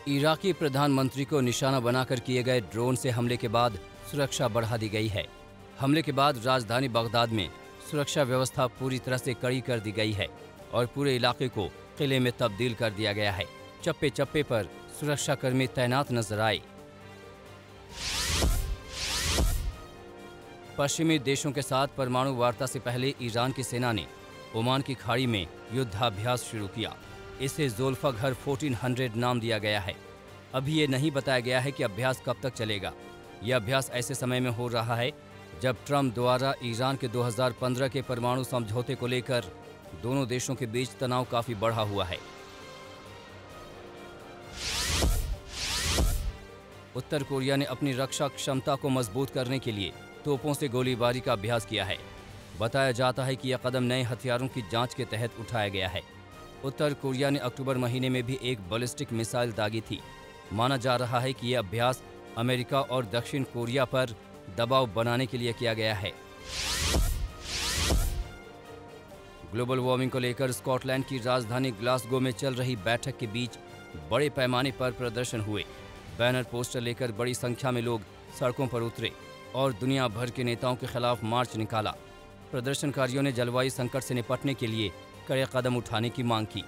इराकी प्रधानमंत्री को निशाना बनाकर किए गए ड्रोन से हमले के बाद सुरक्षा बढ़ा दी गई है। हमले के बाद राजधानी बगदाद में सुरक्षा व्यवस्था पूरी तरह से कड़ी कर दी गई है और पूरे इलाके को किले में तब्दील कर दिया गया है। चप्पे चप्पे पर सुरक्षाकर्मी तैनात नजर आए। पश्चिमी देशों के साथ परमाणु वार्ता से पहले ईरान की सेना ने ओमान की खाड़ी में युद्धाभ्यास शुरू किया। इसे ज़ुल्फ़िकार 1400 नाम दिया गया है। अभी ये नहीं बताया गया है कि अभ्यास कब तक चलेगा। यह अभ्यास ऐसे समय में हो रहा है जब ट्रंप द्वारा ईरान के 2015 के परमाणु समझौते को लेकर दोनों देशों के बीच तनाव काफी बढ़ा हुआ है। उत्तर कोरिया ने अपनी रक्षा क्षमता को मजबूत करने के लिए तोपों से गोलीबारी का अभ्यास किया है। बताया जाता है कि यह कदम नए हथियारों की जांच के तहत उठाया गया है। उत्तर कोरिया ने अक्टूबर महीने में भी एक बैलिस्टिक मिसाइल दागी थी। माना जा रहा है कि यह अभ्यास अमेरिका और दक्षिण कोरिया पर दबाव बनाने के लिए किया गया है। ग्लोबल वार्मिंग को लेकर स्कॉटलैंड की राजधानी ग्लासगो में चल रही बैठक के बीच बड़े पैमाने पर प्रदर्शन हुए। बैनर पोस्टर लेकर बड़ी संख्या में लोग सड़कों पर उतरे और दुनिया भर के नेताओं के खिलाफ मार्च निकाला। प्रदर्शनकारियों ने जलवायु संकट से निपटने के लिए कड़े कदम उठाने की मांग की।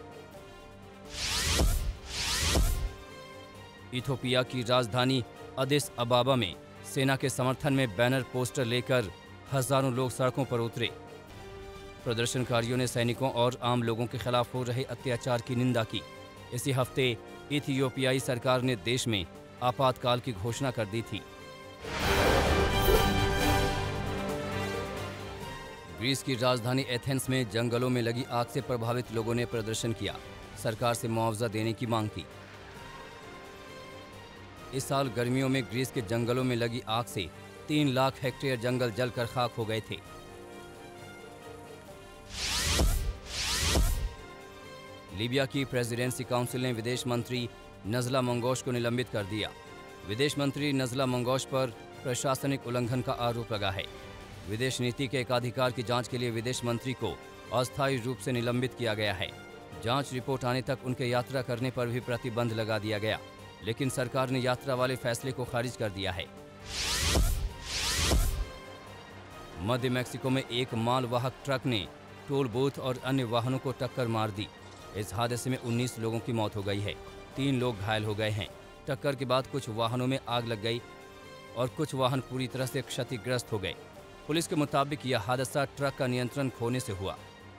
इथियोपिया की राजधानी अदिस अबाबा में सेना के समर्थन में बैनर पोस्टर लेकर हजारों लोग सड़कों पर उतरे। प्रदर्शनकारियों ने सैनिकों और आम लोगों के खिलाफ हो रहे अत्याचार की निंदा की। इसी हफ्ते इथियोपियाई सरकार ने देश में आपातकाल की घोषणा कर दी थी। ग्रीस की राजधानी एथेंस में जंगलों में लगी आग से प्रभावित लोगों ने प्रदर्शन किया। सरकार से मुआवजा देने की मांग की। इस साल गर्मियों में ग्रीस के जंगलों में लगी आग से 3 लाख हेक्टेयर जंगल जलकर खाक हो गए थे। लीबिया की प्रेसिडेंसी काउंसिल ने विदेश मंत्री नज़ला मंगोश को निलंबित कर दिया। विदेश मंत्री नज़ला मंगोश पर प्रशासनिक उल्लंघन का आरोप लगा है। विदेश नीति के एकाधिकार की जांच के लिए विदेश मंत्री को अस्थायी रूप से निलंबित किया गया है। जांच रिपोर्ट आने तक उनके यात्रा करने पर भी प्रतिबंध लगा दिया गया, लेकिन सरकार ने यात्रा वाले फैसले को खारिज कर दिया है। मध्य मैक्सिको में एक मालवाहक ट्रक ने टोल बूथ और अन्य वाहनों को टक्कर मार दी। इस हादसे में 19 लोगों की मौत हो गई है। 3 लोग घायल हो गए हैं। टक्कर के बाद कुछ वाहनों में आग लग गई और कुछ वाहन पूरी तरह से क्षतिग्रस्त हो गए। पुलिस के मुताबिक यह हादसा ट्रक का नियंत्रण खोने से हुआ।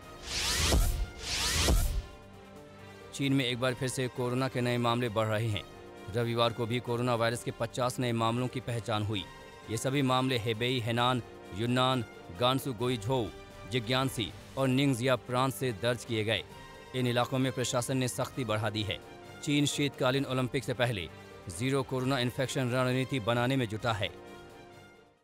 चीन में एक बार फिर से कोरोना के नए मामले बढ़ रहे हैं। रविवार को भी कोरोना वायरस के 50 नए मामलों की पहचान हुई। ये सभी मामले हेबेई, हेनान, यूनान, गांसू, गुइझोउ, जिग्यांसी और निंगजिया प्रांत से दर्ज किए गए। इन इलाकों में प्रशासन ने सख्ती बढ़ा दी है। चीन शीतकालीन ओलंपिक से पहले जीरो कोरोना इन्फेक्शन रणनीति बनाने में जुटा है।